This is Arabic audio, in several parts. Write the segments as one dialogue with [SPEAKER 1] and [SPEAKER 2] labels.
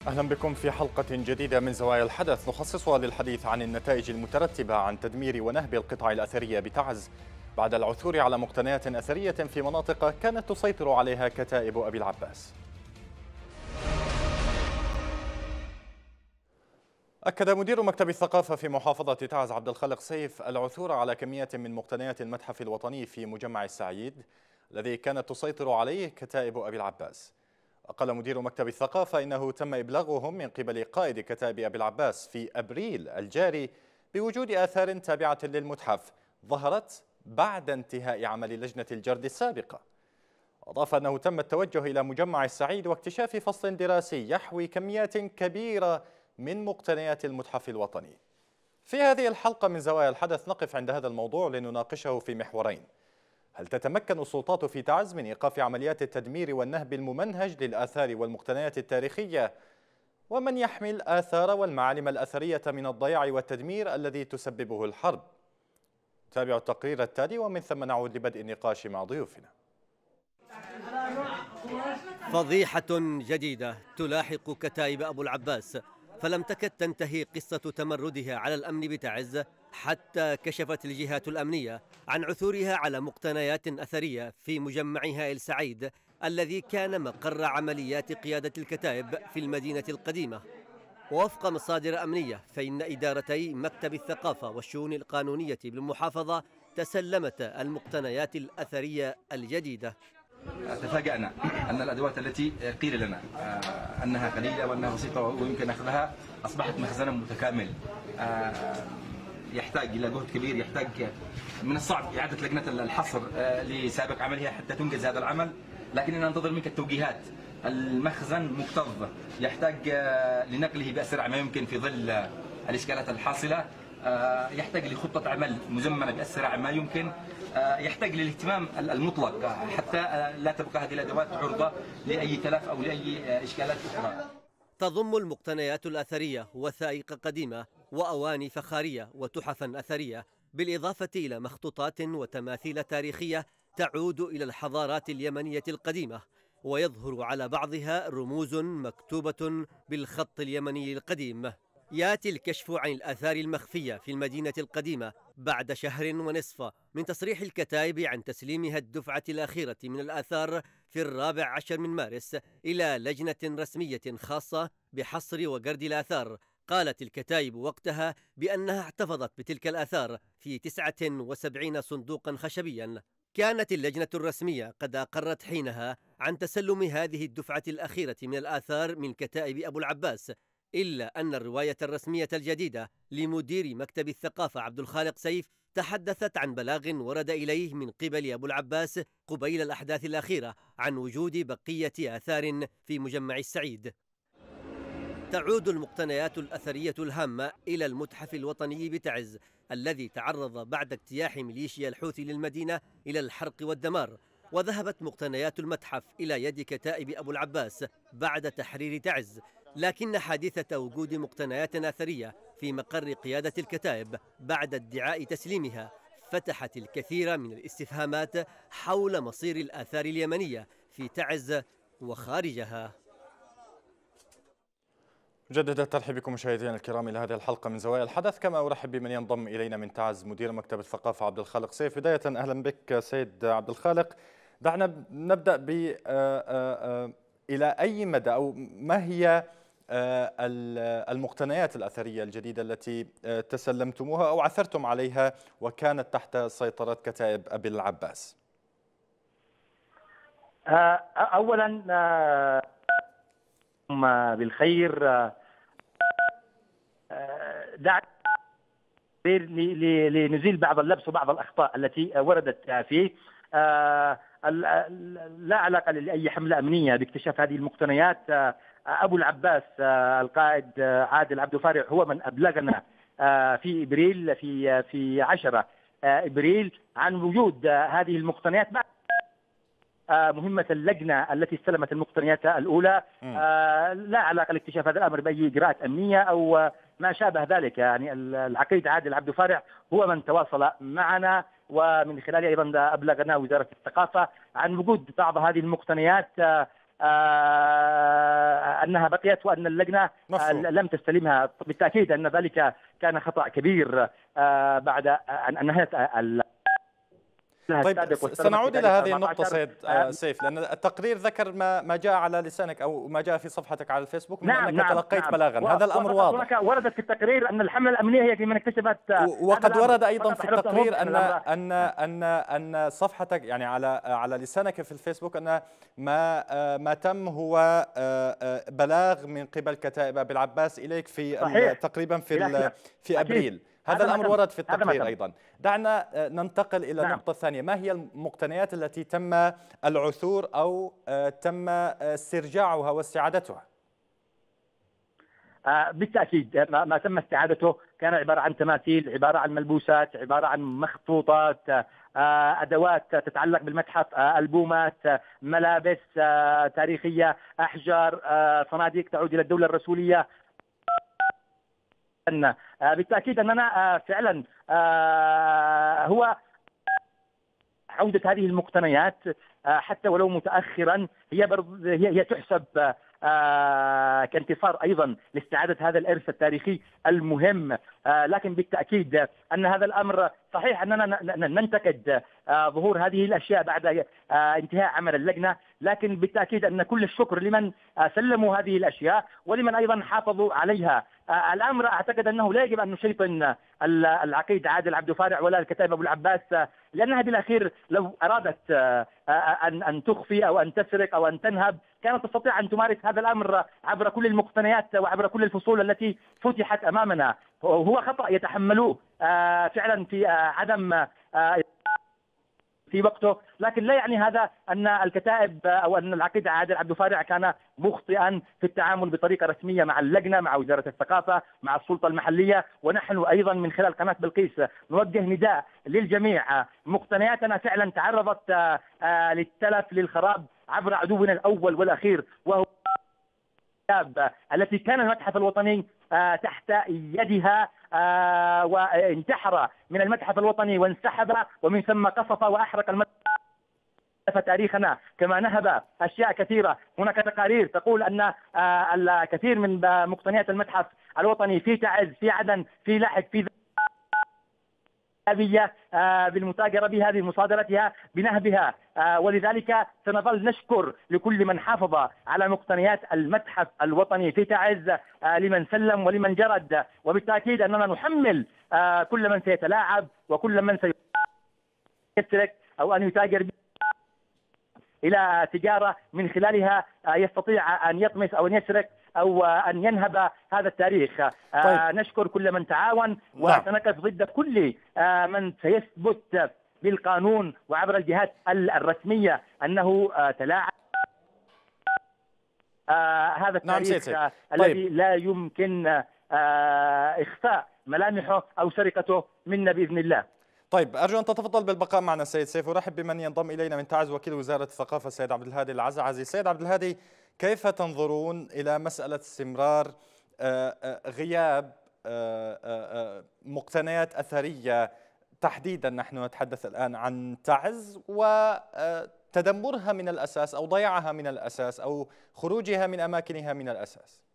[SPEAKER 1] أهلا بكم في حلقة جديدة من زوايا الحدث نخصصها للحديث عن النتائج المترتبة عن تدمير ونهب القطع الأثرية بتعز بعد العثور على مقتنيات أثرية في مناطق كانت تسيطر عليها كتائب أبي العباس. أكد مدير مكتب الثقافة في محافظة تعز عبد الخالق سيف العثور على كمية من مقتنيات المتحف الوطني في مجمع السعيد الذي كانت تسيطر عليه كتائب أبي العباس. قال مدير مكتب الثقافة إنه تم إبلاغهم من قبل قائد كتائب أبي العباس في أبريل الجاري بوجود آثار تابعة للمتحف ظهرت بعد انتهاء عمل لجنة الجرد السابقة. أضاف أنه تم التوجه إلى مجمع السعيد واكتشاف فصل دراسي يحوي كميات كبيرة من مقتنيات المتحف الوطني. في هذه الحلقة من زوايا الحدث نقف عند هذا الموضوع لنناقشه في محورين: هل تتمكن السلطات في تعز من إيقاف عمليات التدمير والنهب الممنهج للآثار والمقتنيات التاريخية؟ ومن يحمي الآثار والمعالم الأثرية من الضياع والتدمير الذي تسببه الحرب؟ تابعوا التقرير التالي ومن ثم نعود لبدء النقاش مع ضيوفنا.
[SPEAKER 2] فضيحة جديدة تلاحق كتائب أبو العباس، فلم تكد تنتهي قصة تمردها على الأمن بتعز حتى كشفت الجهات الأمنية عن عثورها على مقتنيات أثرية في مجمعها السعيد الذي كان مقر عمليات قيادة الكتائب في المدينة القديمة. ووفق مصادر أمنية فإن إدارتي مكتب الثقافة والشؤون القانونية بالمحافظة تسلمت المقتنيات الأثرية الجديدة.
[SPEAKER 3] تفاجأنا أن الأدوات التي قيل لنا أنها قليلة وأنها بسيطة ويمكن أخذها أصبحت مخزنا متكامل يحتاج إلى جهد كبير، يحتاج من الصعب إعادة لجنة الحصر لسابق عملها حتى تنجز هذا العمل، لكننا ننتظر منك التوجيهات. المخزن مكتظ يحتاج لنقله بأسرع ما يمكن في ظل الإشكالات الحاصلة، يحتاج لخطة عمل مزمنة بأسرع ما يمكن، يحتاج للاهتمام المطلق حتى لا تبقى هذه الأدوات عرضة لأي تلف أو لأي إشكالات أخرى.
[SPEAKER 2] تضم المقتنيات الأثرية وثائق قديمة وأواني فخارية وتحفا أثرية، بالإضافة إلى مخطوطات وتماثيل تاريخية تعود إلى الحضارات اليمنية القديمة، ويظهر على بعضها رموز مكتوبة بالخط اليمني القديم. ياتي الكشف عن الآثار المخفية في المدينة القديمة بعد شهر ونصف من تصريح الكتائب عن تسليمها الدفعة الأخيرة من الآثار في 14 من مارس إلى لجنة رسمية خاصة بحصر وجرد الآثار. قالت الكتائب وقتها بأنها احتفظت بتلك الآثار في 79 صندوقا خشبيا. كانت اللجنة الرسمية قد أقرت حينها عن تسلم هذه الدفعة الأخيرة من الآثار من كتائب أبو العباس، إلا أن الرواية الرسمية الجديدة لمدير مكتب الثقافة عبد الخالق سيف تحدثت عن بلاغ ورد إليه من قبل أبو العباس قبيل الأحداث الأخيرة عن وجود بقية آثار في مجمع السعيد. تعود المقتنيات الأثرية الهامة إلى المتحف الوطني بتعز الذي تعرض بعد اجتياح ميليشيا الحوثي للمدينة إلى الحرق والدمار، وذهبت مقتنيات المتحف إلى يد كتائب أبو العباس بعد تحرير تعز. لكن حادثة وجود مقتنيات أثرية في مقر قيادة الكتائب بعد ادعاء تسليمها فتحت الكثير من الاستفهامات حول مصير الآثار اليمنية في تعز وخارجها.
[SPEAKER 1] جدد الترحيب بكم مشاهدينا الكرام إلى هذه الحلقة من زوايا الحدث، كما أرحب بمن ينضم إلينا من تعز مدير مكتب الثقافة عبد الخالق سيف. بداية أهلا بك سيد عبد الخالق. دعنا نبدأ إلى أي مدى أو ما هي المقتنيات الأثرية الجديدة التي تسلمتموها أو عثرتم عليها وكانت تحت سيطرة كتائب أبي العباس؟
[SPEAKER 4] أولا بالخير، دعني لنزيل بعض اللبس وبعض الأخطاء التي وردت فيه. لا علاقة لأي حملة أمنية باكتشاف هذه المقتنيات. أبو العباس القائد عادل عبد الفارع هو من أبلغنا في إبريل في 10 إبريل عن وجود هذه المقتنيات بعد مهمة اللجنة التي استلمت المقتنيات الأولى. لا علاقة لاكتشاف هذا الأمر بأي إجراءات أمنية أو ما شابه ذلك. يعني العقيد عادل عبد الفارع هو من تواصل معنا، ومن خلاله أيضا أبلغنا وزارة الثقافة عن وجود بعض هذه المقتنيات أنها بقيت وأن اللجنة لم تستلمها. بالتأكيد أن ذلك كان خطأ كبير بعد أن انهت.
[SPEAKER 1] طيب سنعود إلى هذه النقطة سيد سيف، لأن التقرير ذكر ما جاء على لسانك أو ما جاء في صفحتك على الفيسبوك من أنك تلقيت بلاغا. هذا الأمر واضح.
[SPEAKER 4] وردت في التقرير أن الحملة الأمنية هي في من اكتشفت،
[SPEAKER 1] وقد ورد أيضا في التقرير أن صفحتك يعني على لسانك في الفيسبوك أن ما تم هو بلاغ من قبل كتائب أبي العباس إليك في تقريبا في أبريل. هذا الأمر ورد في التقرير أيضا. دعنا ننتقل إلى النقطة الثانية. ما هي المقتنيات التي تم العثور أو تم استرجاعها واستعادتها؟
[SPEAKER 4] بالتأكيد ما تم استعادته كان عبارة عن تماثيل، عبارة عن ملبوسات، عبارة عن مخطوطات، أدوات تتعلق بالمتحف، ألبومات، ملابس تاريخية، أحجار، صناديق تعود إلى الدولة الرسولية. بالتأكيد أننا فعلا هو عودة هذه المقتنيات حتى ولو متأخرا هي تحسب كانتصار أيضا لاستعادة هذا الإرث التاريخي المهم. لكن بالتأكيد أن هذا الأمر صحيح أننا ننتقد ظهور هذه الأشياء بعد انتهاء عمل اللجنة، لكن بالتأكيد أن كل الشكر لمن سلموا هذه الأشياء ولمن أيضا حافظوا عليها. الأمر أعتقد أنه لا يجب أن نشيطن العقيد عادل عبد الفارع ولا الكتائب أبو العباس، لأنها بالأخير لو أرادت أن تخفي أو أن تسرق أو أن تنهب كانت تستطيع أن تمارس هذا الأمر عبر كل المقتنيات وعبر كل الفصول التي فتحت أمامنا. هو خطأ يتحملوه فعلا في عدم في وقته، لكن لا يعني هذا أن الكتائب أو أن العقيد عادل عبد الفارع كان مخطئا في التعامل بطريقة رسمية مع اللجنة، مع وزارة الثقافة، مع السلطة المحلية. ونحن أيضا من خلال قناة بلقيس نوجه نداء للجميع. مقتنياتنا فعلا تعرضت للتلف للخراب عبر عدونا الأول والأخير، وهو التي كان المتحف الوطني تحت يدها، وانتحر من المتحف الوطني وانسحب ومن ثم قصف وأحرق المتحف تاريخنا، كما نهب أشياء كثيرة. هناك تقارير تقول أن الكثير من مقتنيات المتحف الوطني في تعز، في عدن، في لحج، في بالمتاجرة بها، بمصادرتها، بنهبها. ولذلك سنظل نشكر لكل من حافظ على مقتنيات المتحف الوطني في تعز، لمن سلم ولمن جرد. وبالتأكيد أننا نحمل كل من سيتلاعب وكل من سيسرق أو أن يتاجر إلى تجارة من خلالها يستطيع أن يطمس أو أن يسرق أو أن ينهب هذا التاريخ.
[SPEAKER 1] طيب.
[SPEAKER 4] نشكر كل من تعاون وسنقف ضد كل من سيثبت بالقانون وعبر الجهات الرسمية أنه تلاعب هذا التاريخ الذي لا يمكن إخفاء ملامحه أو سرقته منا بإذن الله.
[SPEAKER 1] طيب أرجو أن تتفضل بالبقاء معنا السيد سيف. أرحب بمن ينضم إلينا من تعز وكيل وزارة الثقافة السيد عبد الهادي العزعزي. سيد عبد الهادي، كيف تنظرون إلى مسألة استمرار غياب مقتنيات أثرية، تحديدا نحن نتحدث الآن عن تعز، وتدمرها من الأساس أو ضياعها من الأساس أو خروجها من أماكنها من الأساس؟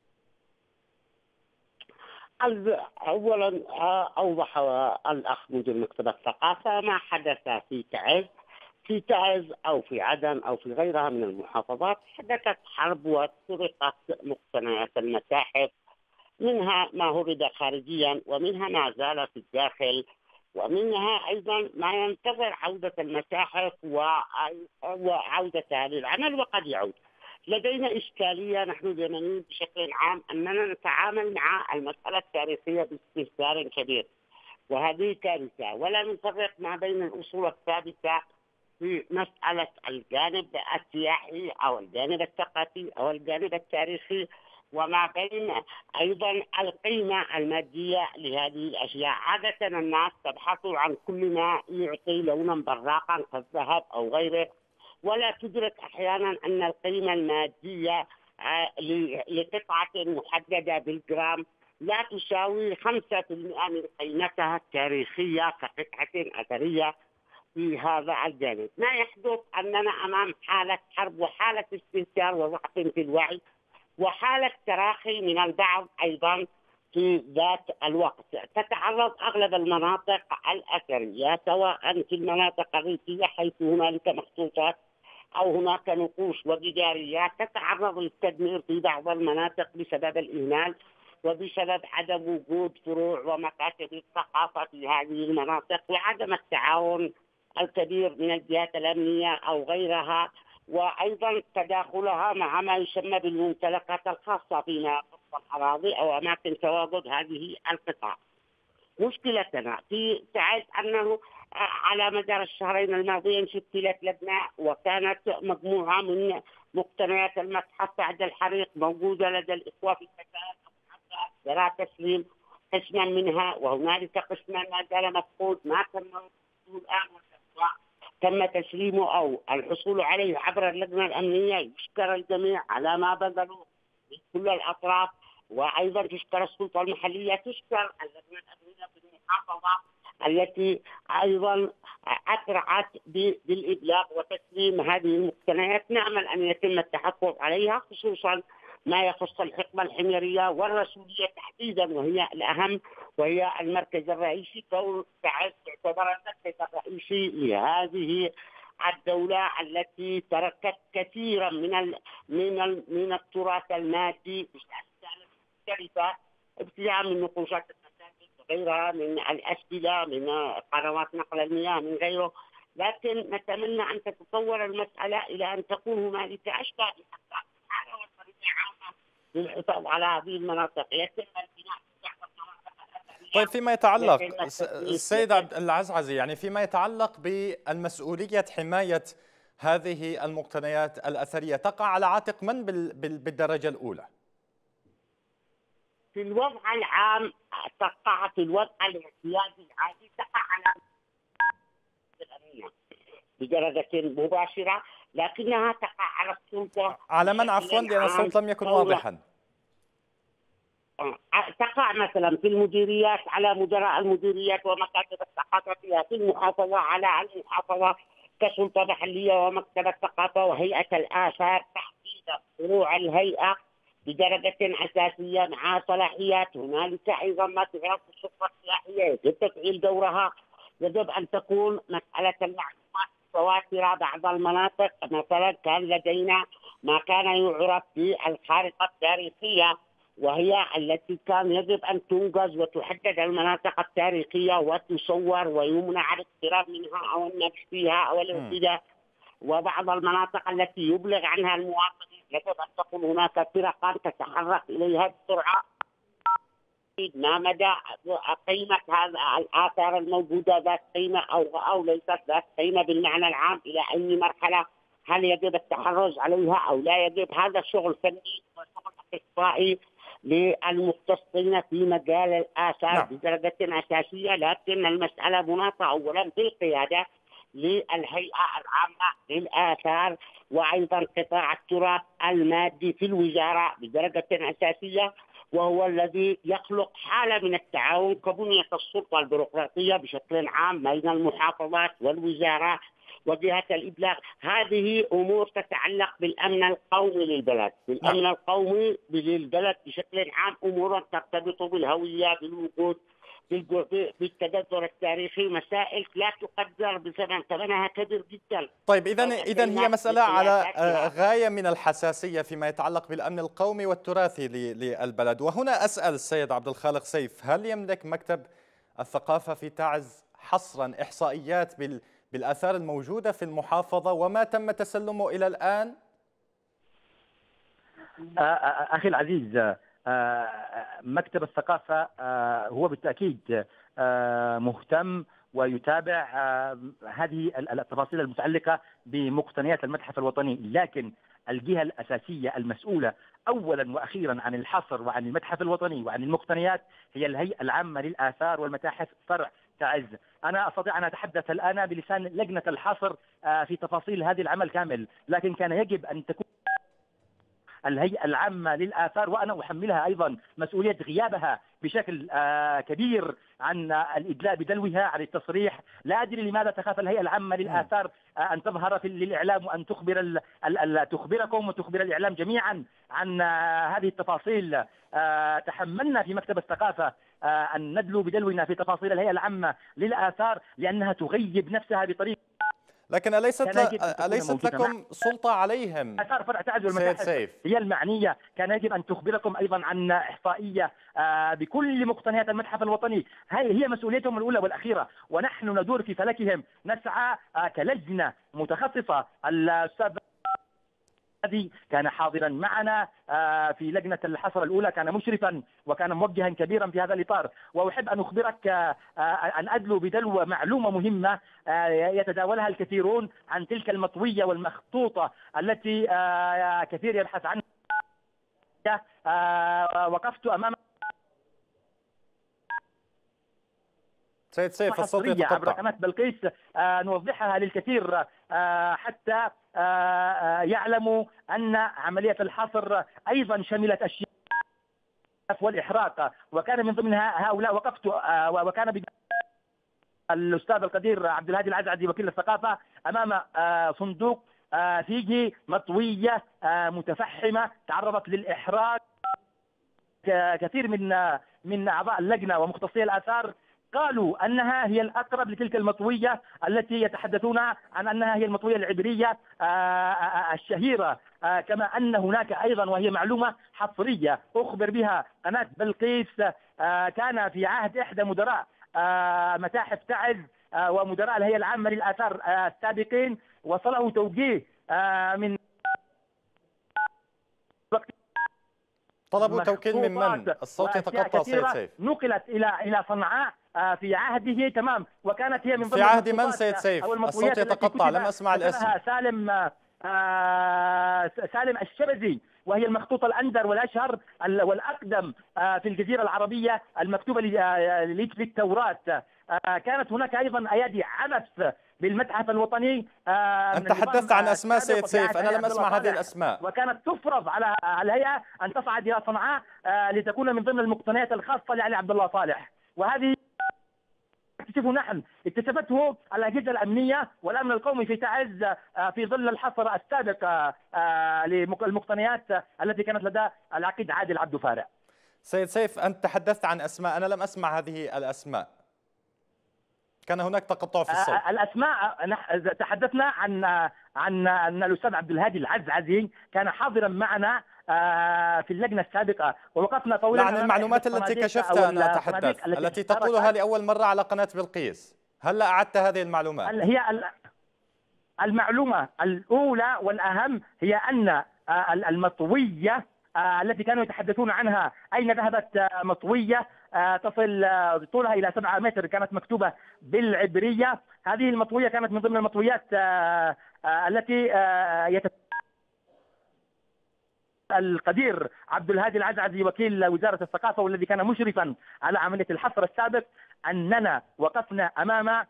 [SPEAKER 5] أولا أوضح الأخ مدير مكتب الثقافة ما حدث في تعز. في تعز أو في عدن أو في غيرها من المحافظات حدثت حرب وسرقت مقتنيات المتاحف، منها ما هرب خارجيا ومنها ما زال في الداخل، ومنها أيضا ما ينتظر عودة المتاحف وعودتها للعمل وقد يعود. لدينا إشكالية نحن اليمنيين بشكل عام أننا نتعامل مع المسألة التاريخية باستهتار كبير، وهذه كارثة. ولا نفرق ما بين الأصول الثابتة في مسألة الجانب السياحي أو الجانب الثقافي أو الجانب التاريخي، وما بين أيضا القيمة المادية لهذه الأشياء. عادة الناس تبحث عن كل ما يعطي لونا براقا كالذهب أو غيره، ولا تدرك أحيانا أن القيمة المادية لقطعة محددة بالجرام لا تساوي 5% من قيمتها التاريخية كقطعة أثرية. في هذا الجانب. ما يحدث أننا أمام حالة حرب وحالة استهتار وضعف في الوعي وحالة تراخي من البعض أيضا في ذات الوقت. تتعرض أغلب المناطق الأثرية سواء في المناطق الريفية حيث هنالك مخطوطات أو هناك نقوش وجداريات، تتعرض للتدمير في بعض المناطق بسبب الإهمال وبسبب عدم وجود فروع ومكاتب الثقافة في هذه المناطق وعدم التعاون الكبير من الجهات الأمنية أو غيرها، وأيضا تداخلها مع ما يسمى بالممتلكات الخاصة فيما يخص الأراضي أو أماكن تواجد هذه القطاع. مشكلتنا في تعد أنه على مدار الشهرين الماضيين شكلت لجنة وكانت مجموعة من مقتنيات المتحف بعد الحريق موجودة لدى الإخوة في الكتاب ولا تسليم قسما منها، وهنالك قسما ما زال مفقود ما تم الآن تم تسليمه أو الحصول عليه عبر اللجنة الأمنية. يشكر الجميع على ما بذلوا من كل الأطراف، وأيضا تشكر السلطة المحلية، تشكر اللجنة الأمنية في المحافظة التي أيضا أسرعت بالإبلاغ وتسليم هذه المقتنيات. نأمل أن يتم التحفظ عليها خصوصا ما يخص الحقبة الحميرية والرسولية تحديدا وهي الأهم، وهي المركز الرئيسي كون تعتبر المركز الرئيسي لهذه الدولة التي تركت كثيرا من التراث المادي بأشكال مختلفة، ابتداء من نقوشات المساجد وغيرها من الأسئلة من قنوات نقل المياه من غيره. لكن نتمنى أن تتطور المسألة إلى أن تكون هنالك أشباه للحفاظ على هذه المناطق. يتم البناء.
[SPEAKER 1] طيب فيما يتعلق السيد عبد العزعزي، يعني فيما يتعلق بالمسؤولية حماية هذه المقتنيات الأثرية تقع على عاتق من بالدرجة الأولى؟
[SPEAKER 5] في الوضع العام تقع في الوضع الاعتيادي العادي تقع على الأمنية بدرجة مباشرة، لكنها تقع على السلطة.
[SPEAKER 1] على من عفوا لأن الصوت لم يكن واضحا.
[SPEAKER 5] تقع مثلا في المديريات على مدراء المديريات ومكاتب الثقافة فيها، في المحافظة على المحافظة كسلطة محلية ومكتب الثقافة وهيئة الآثار تحديدا فروع الهيئة بدرجة أساسية مع صلاحيات. هنالك أيضا ما تعرف الشرطة السياحية يجب تفعيل دورها، يجب أن تكون مسألة المعلومات متواترة. بعض المناطق مثلا كان لدينا ما كان يعرف بالخارطة التاريخية وهي التي كان يجب أن تنجز وتحدد المناطق التاريخية وتصور ويمنع الاقتراب منها أو النبش فيها أو الاعتداء. وبعض المناطق التي يبلغ عنها المواطنين يجب أن تكون هناك فرقا تتحرك إليها بسرعة. ما مدى قيمة هذا الآثار الموجودة ذات قيمة أو ليست ذات قيمة بالمعنى العام، إلى أي مرحلة هل يجب التحرز عليها أو لا يجب. هذا شغل فني وشغل إخصائي للمختصين في مجال الآثار بدرجة أساسية، لكن المسألة مناطة أولا بالقيادة للهيئة العامة للآثار وأيضا قطاع التراث المادي في الوزارة بدرجة أساسية، وهو الذي يخلق حالة من التعاون كبنية السلطة البيروقراطية بشكل عام بين المحافظات والوزارة وجهات الإبلاغ. هذه أمور تتعلق بالأمن القومي للبلد. بالأمن القومي للبلد بشكل عام أمور ترتبط بالهوية بالوجود بالتجذر التاريخي، مسائل لا تقدر بثمن، ثمنها كبير جدا.
[SPEAKER 1] طيب إذا هي مسألة على غاية من الحساسية فيما يتعلق بالأمن القومي والتراثي للبلد. وهنا أسأل السيد عبد الخالق سيف، هل يملك مكتب الثقافة في تعز حصرا إحصائيات بالآثار الموجودة في المحافظة وما تم تسلمه إلى الآن؟
[SPEAKER 4] أخي العزيز، مكتب الثقافة هو بالتأكيد مهتم ويتابع هذه التفاصيل المتعلقة بمقتنيات المتحف الوطني، لكن الجهة الأساسية المسؤولة أولا وأخيرا عن الحصر وعن المتحف الوطني وعن المقتنيات هي الهيئة العامة للآثار والمتاحف فرع تعز. أنا أستطيع أن أتحدث الآن بلسان لجنة الحصر في تفاصيل هذه العمل كامل، لكن كان يجب أن تكون الهيئة العامة للآثار، وأنا أحملها أيضا مسؤولية غيابها بشكل كبير عن الإدلاء بدلوها، عن التصريح. لا أدري لماذا تخاف الهيئة العامة للآثار أن تظهر للإعلام وأن تخبركم وتخبر الإعلام جميعا عن هذه التفاصيل. تحملنا في مكتب الثقافة أن ندلو بدلونا في تفاصيل الهيئة العامة للآثار لأنها تغيب نفسها بطريقة.
[SPEAKER 1] لكن أليست لكم سلطة عليهم؟
[SPEAKER 4] آثار فرع تعز والمتاحف هي المعنية، كان يجب أن تخبركم أيضا عن إحصائية بكل مقتنيات المتحف الوطني، هي مسؤوليتهم الأولى والأخيرة، ونحن ندور في فلكهم، نسعى كلجنة متخصصة. الأستاذ الذي كان حاضرا معنا في لجنة الحصر الأولى كان مشرفا وكان موجها كبيرا في هذا الإطار. وأحب أن أخبرك أن أدلو بدلو معلومة مهمة يتداولها الكثيرون عن تلك المطوية والمخطوطة التي كثير يبحث عنها. وقفت أمام
[SPEAKER 1] سيد سيف الصوت يتقطع
[SPEAKER 4] عبر قناة بلقيس نوضحها للكثير حتى يعلموا أن عملية الحصر أيضا شملت أشياء والإحراق، وكان من ضمنها هؤلاء. وقفت وكان الأستاذ القدير عبد الهادي العزعزي وكيل الثقافة أمام صندوق فيه مطوية متفحمة تعرضت للإحراق. كثير من أعضاء اللجنة ومختصي الآثار قالوا أنها هي الأقرب لتلك المطوية التي يتحدثون عن أنها هي المطوية العبرية الشهيرة، كما أن هناك أيضا، وهي معلومة حصرية أخبر بها قناة بلقيس، كان في عهد إحدى مدراء متاحف تعز ومدراء الهيئة العامة للآثار السابقين وصله توجيه من
[SPEAKER 1] طلبوا توكيل من الصوت يتقطع سيد سيف.
[SPEAKER 4] نقلت إلى صنعاء في عهده، تمام، وكانت هي من ضمن
[SPEAKER 1] في عهد من سيد سيف؟ الصوت يتقطع، لم أسمع الاسم.
[SPEAKER 4] سالم الشبزي، وهي المخطوطة الأندر والأشهر والأقدم في الجزيرة العربية المكتوبة للتوراة. كانت هناك أيضا أيادي عبث بالمتحف الوطني.
[SPEAKER 1] أنت تحدثت عن أسماء سيد سيف، أنا لم أسمع هذه الأسماء.
[SPEAKER 4] وكانت تفرض على الهيئة أن تصعد إلى صنعاء لتكون من ضمن المقتنيات الخاصة لعلي عبد الله صالح، وهذه نحن اكتشفته الأجهزة الأمنية والأمن القومي في تعز في ظل الحصر السابق للمقتنيات التي كانت لدى العقيد عادل عبد فارع.
[SPEAKER 1] سيد سيف، أنت تحدثت عن أسماء، أنا لم أسمع هذه الأسماء، كان هناك تقطع في الصوت.
[SPEAKER 4] الأسماء تحدثنا عن أن الأستاذ عبد الهادي العزعزي كان حاضرا معنا في اللجنة السابقة، ووقفنا طويلا
[SPEAKER 1] عن المعلومات التي كشفتها. أنا أتحدث التي تقولها لأول مرة على قناة بلقيس. هل أعدت هذه المعلومات؟
[SPEAKER 4] هي المعلومة الأولى والأهم هي أن المطوية التي كانوا يتحدثون عنها، أين ذهبت مطوية تصل طولها إلى 7 متر، كانت مكتوبة بالعبرية. هذه المطوية كانت من ضمن المطويات التي القدير عبد الهادي العزعزي وكيل وزارة الثقافة والذي كان مشرفا على عملية الحصر السابق، أننا وقفنا أمام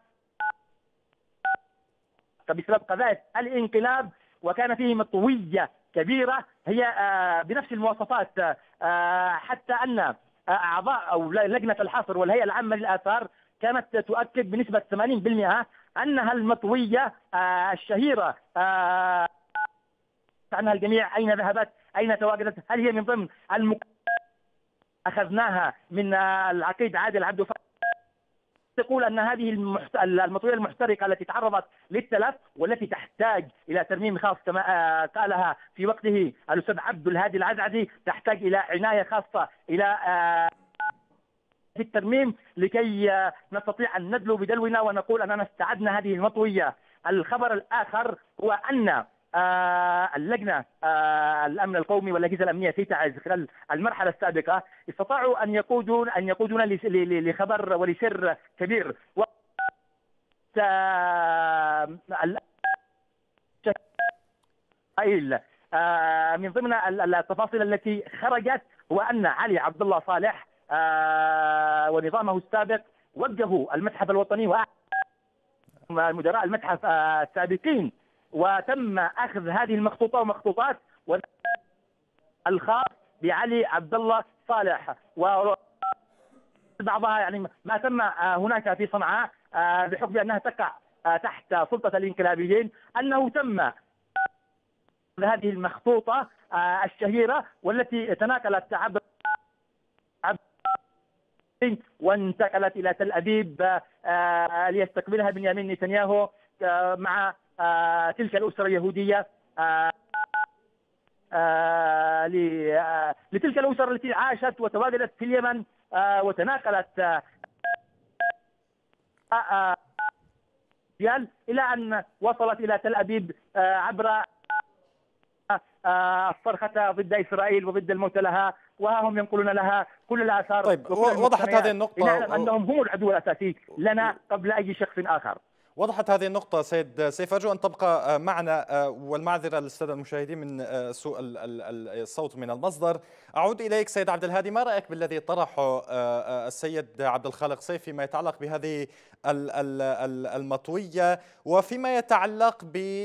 [SPEAKER 4] بسبب قضايا الانقلاب، وكان فيه مطوية كبيرة هي بنفس المواصفات، حتى أن أعضاء أو لجنة الحصر والهيئة العامة للآثار كانت تؤكد بنسبة 80% أنها المطوية الشهيرة عنها الجميع. أين ذهبت؟ أين تواجدت؟ هل هي من ضمن أخذناها من العقيد عادل عبد فارع؟ تقول أن هذه المطوية المحترقة التي تعرضت للتلف والتي تحتاج إلى ترميم خاص كما قالها في وقته الأستاذ عبد الهادي العزعزي، تحتاج إلى عناية خاصة إلى في الترميم لكي نستطيع أن ندلو بدلونا ونقول أننا استعدنا هذه المطوية. الخبر الآخر هو أن اللجنة الأمن القومي والأجهزة الأمنية في تعز خلال المرحلة السابقة استطاعوا أن يقودون لخبر ولسر كبير. من ضمن التفاصيل التي خرجت هو أن علي عبد الله صالح ونظامه السابق وجهوا المتحف الوطني ومدراء المتحف السابقين، وتم أخذ هذه المخطوطة ومخطوطات الخاص بعلي عبد الله صالح. وبعضها يعني ما تم هناك في صنعاء بحكم انها تقع تحت سلطه الانقلابيين، انه تم هذه المخطوطه الشهيره والتي تناقلت عبر وانتقلت الى تل ابيب ليستقبلها بنيامين نتنياهو مع تلك الاسره اليهوديه، لتلك الاسر التي عاشت وتواجدت في اليمن وتناقلت الى ان وصلت الى تل ابيب عبر الصرخة ضد إسرائيل وضد الموت لها، وهم ينقلون لها كل الآثار.
[SPEAKER 1] طيب، وضحت هذه النقطة.
[SPEAKER 4] نعلم أنهم هم العدو الأساسي لنا قبل أي شخص آخر.
[SPEAKER 1] وضحت هذه النقطة سيد سيف، أرجو أن تبقى معنا، والمعذرة للسادة المشاهدين من سوء الصوت من المصدر. أعود إليك سيد عبد الهادي، ما رأيك بالذي طرحه السيد عبد الخالق سيف فيما يتعلق بهذه المطوية وفيما يتعلق ب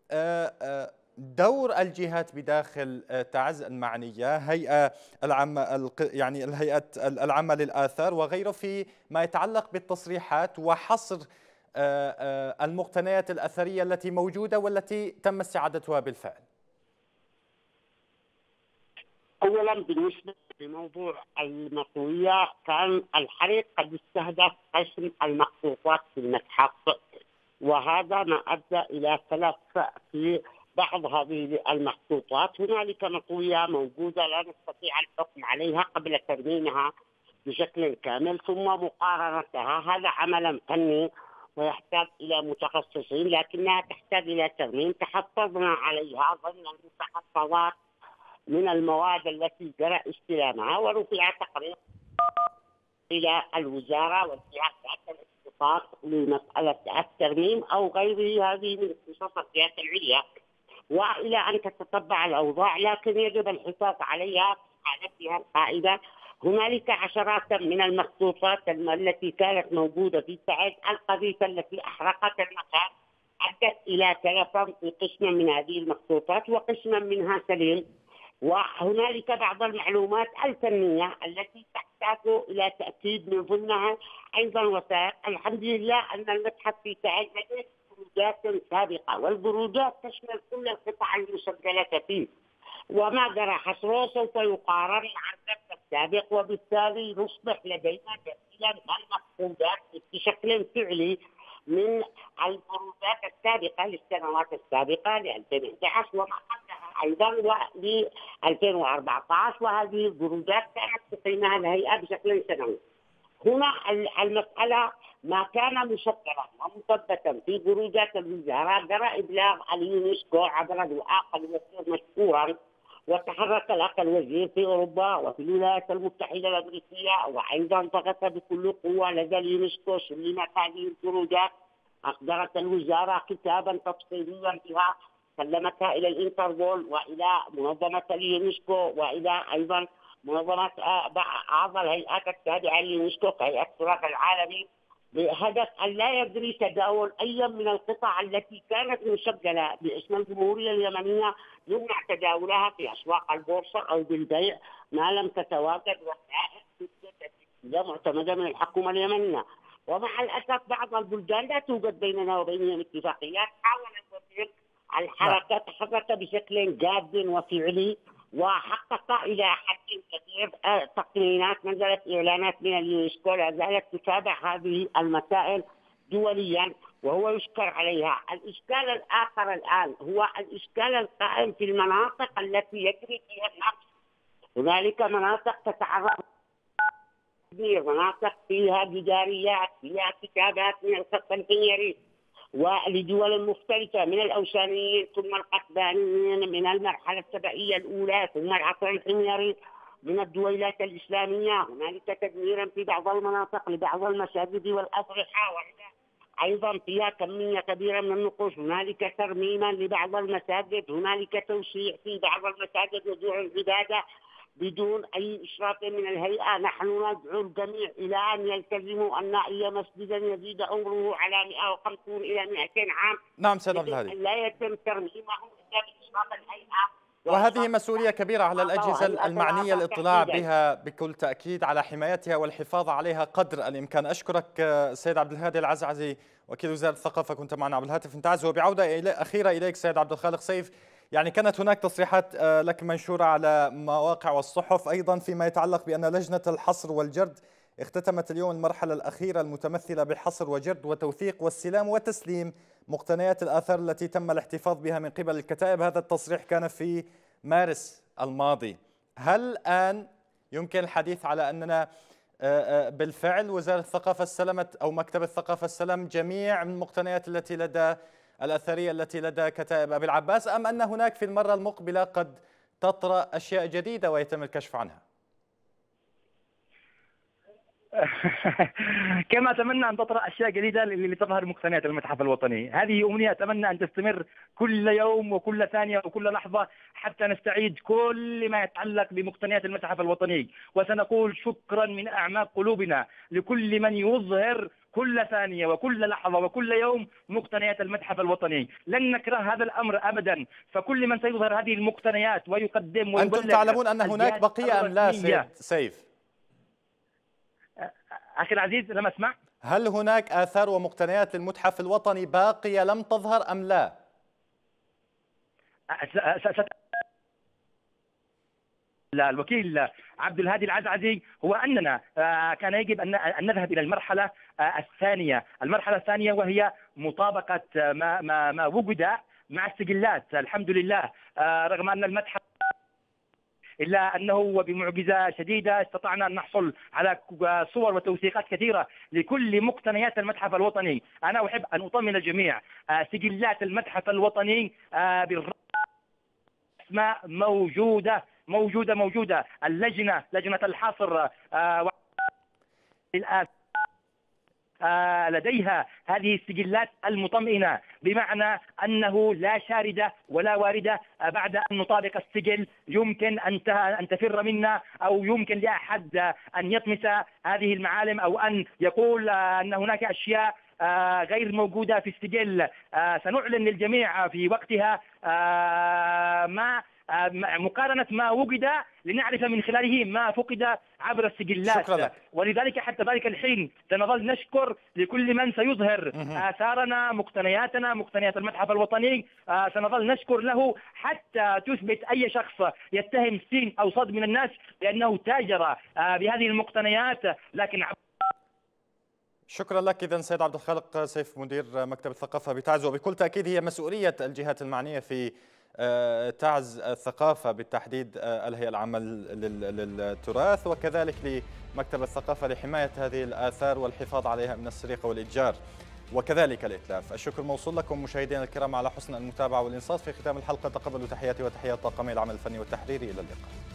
[SPEAKER 1] دور الجهات بداخل تعز المعنية، هيئة العامة يعني الهيئة العامة للآثار وغيره، في ما يتعلق بالتصريحات وحصر المقتنيات الأثرية التي موجودة والتي تم استعادتها بالفعل؟
[SPEAKER 5] أولا بالنسبة لموضوع المطوية، كان الحريق قد استهدف قسم المخطوطات في المتحف، وهذا ما أدى إلى تلف في بعض هذه المخطوطات. هنالك مطوية موجودة لا نستطيع الحكم عليها قبل ترميمها بشكل كامل ثم مقارنتها، هذا عمل فني ويحتاج إلى متخصصين، لكنها تحتاج إلى ترميم. تحفظنا عليها ضمن المتحفظات من المواد التي جرى استلامها، ورفع تقرير إلى الوزارة والجهات الاختصاص لمسألة الترميم أو غيره، هذه من اختصاص الجهات العليا، وإلى أن تتتبع الأوضاع، لكن يجب الحفاظ عليها في حالتها القائدة. هنالك عشرات من المخطوطات التي كانت موجودة في تعز، القذيفة التي أحرقت المكان أدت إلى تلف في قسم من هذه المخطوطات وقسما منها سليم. وهنالك بعض المعلومات الفنية التي تحتاج إلى تأكيد، من ضمنها أيضا وثائق. الحمد لله أن المتحف في تعز لديه بروجات سابقة، والبروجات تشمل كل القطع المسجلة فيه، وما جرى حصره سوف يقارن مع الدرس السابق، وبالتالي نصبح لدينا تسجيلا المفقودات بشكل فعلي من البروجات السابقة للسنوات السابقة ل 2011 وما قبلها أيضا ول 2014، وهذه البروجات كانت تقيمها الهيئة بشكل سنوي. هنا المسألة ما كان مسجلا ومثبتا في بروجات الوزارة جرى إبلاغ اليونسكو عبر الوثائق الوزير مشكورا، وتحرك الأخ الوزير في أوروبا وفي الولايات المتحدة الأمريكية، وأيضا ضغط بكل قوة لدى اليونسكو. سلمت هذه البروجات، أصدرت الوزارة كتابا تفصيليا بها، سلمتها إلى الانتربول وإلى منظمة اليونسكو وإلى أيضا منظمة بعض الهيئات التابعة لليونسكو كهيئة التراث العالمي، بهدف أن لا يجري تداول أي من القطع التي كانت مسجلة باسم الجمهورية اليمنية، يمنع تداولها في أسواق البورصة أو بالبيع ما لم تتواجد وسائل معتمدة من الحكومة اليمنية. ومع الأسف بعض البلدان لا توجد بيننا وبينهم اتفاقيات. حاول الوزير الحركة، تحرك بشكل جاد وفعلي وحقق إلى حد كبير تقنينات، نزلت إعلانات من اليونسكو، لا زالت تتابع هذه المسائل دوليا وهو يشكر عليها. الإشكال الآخر الآن هو الإشكال القائم في المناطق التي يجري فيها النقص. هنالك مناطق تتعرض مناطق فيها جداريات، فيها كتابات من الخط الحميري ولدول مختلفة من الأوشانيين ثم القطبانيين من المرحلة السبائية الأولى ثم العصر الحميري من الدويلات الإسلامية. هنالك تدميرا في بعض المناطق لبعض المساجد والأضرحة، أيضا فيها كمية كبيرة من النقوش. هنالك ترميما لبعض المساجد، هنالك توسيع في بعض المساجد وجوع العبادة بدون أي إشراف من الهيئة. نحن ندعو الجميع إلى أن يلتزموا أن أي مسجد يزيد عمره على 150 إلى 200 عام
[SPEAKER 1] نعم سيد عبد الهادي،
[SPEAKER 5] لا يتم ترميمه إلا بإشراف الهيئة
[SPEAKER 1] وهذه مسؤولية كبيرة على الأجهزة المعنية الاطلاع بها بكل تأكيد على حمايتها والحفاظ عليها قدر الإمكان. أشكرك سيد عبد الهادي العزعزي وكيل وزارة الثقافة، كنت معنا على الهاتف. انتعز. وبعودة أخيرة إليك سيد عبد الخالق سيف، يعني كانت هناك تصريحات لك منشورة على مواقع والصحف أيضا فيما يتعلق بأن لجنة الحصر والجرد اختتمت اليوم المرحلة الأخيرة المتمثلة بحصر وجرد وتوثيق واستلام وتسليم مقتنيات الآثار التي تم الاحتفاظ بها من قبل الكتائب. هذا التصريح كان في مارس الماضي. هل الآن يمكن الحديث على أننا بالفعل وزارة الثقافة استلمت أو مكتب الثقافة استلم جميع المقتنيات التي لدى الأثرية التي لدى كتائب أبي العباس، أم أن هناك في المرة المقبلة قد تطرأ أشياء جديدة ويتم الكشف عنها؟
[SPEAKER 4] كما أتمنى أن تطرأ أشياء جديدة لتظهر مقتنيات المتحف الوطني. هذه أمنية أتمنى أن تستمر كل يوم وكل ثانية وكل لحظة حتى نستعيد كل ما يتعلق بمقتنيات المتحف الوطني. وسنقول شكرا من أعماق قلوبنا لكل من يظهر كل ثانية وكل لحظة وكل يوم مقتنيات المتحف الوطني. لن نكره هذا الأمر أبدا، فكل من سيظهر هذه المقتنيات ويقدم
[SPEAKER 1] أنتم تعلمون أن هناك بقية أم لا سيف؟
[SPEAKER 4] أخي العزيز لم أسمع.
[SPEAKER 1] هل هناك آثار ومقتنيات للمتحف الوطني باقية لم تظهر أم لا؟
[SPEAKER 4] الوكيل عبد الهادي العزعزي هو أننا كان يجب أن نذهب إلى المرحلة الثانية. المرحلة الثانية وهي مطابقة ما وجد مع السجلات. الحمد لله رغم أن المتحف إلا أنه وبمعجزة شديدة استطعنا أن نحصل على صور وتوثيقات كثيرة لكل مقتنيات المتحف الوطني. أنا أحب أن أطمن الجميع سجلات المتحف الوطني بالرسمة موجودة. لجنة الحصر لديها هذه السجلات المطمئنة، بمعنى أنه لا شاردة ولا واردة بعد أن نطابق السجل يمكن أن تفر منا أو يمكن لأحد أن يطمس هذه المعالم أو أن يقول أن هناك أشياء غير موجودة في السجل. سنعلن للجميع في وقتها مقارنة ما وجد لنعرف من خلاله ما فقد عبر السجلات. ولذلك حتى ذلك الحين سنظل نشكر لكل من سيظهر آثارنا مقتنياتنا مقتنيات المتحف الوطني. سنظل نشكر له حتى تثبت أي شخص يتهم سين أو صاد من الناس بأنه تاجر بهذه المقتنيات. لكن
[SPEAKER 1] شكرا لك إذن سيد عبد الخالق سيف مدير مكتب الثقافة بتعز. وبكل تأكيد هي مسؤولية الجهات المعنية في تعز الثقافة بالتحديد الهيئة العامة للتراث وكذلك لمكتب الثقافة لحماية هذه الآثار والحفاظ عليها من السرقة والإتجار وكذلك الإتلاف. الشكر موصول لكم مشاهدينا الكرام على حسن المتابعة والإنصات. في ختام الحلقة تقبلوا تحياتي وتحيات طاقمي العمل الفني والتحريري. إلى اللقاء.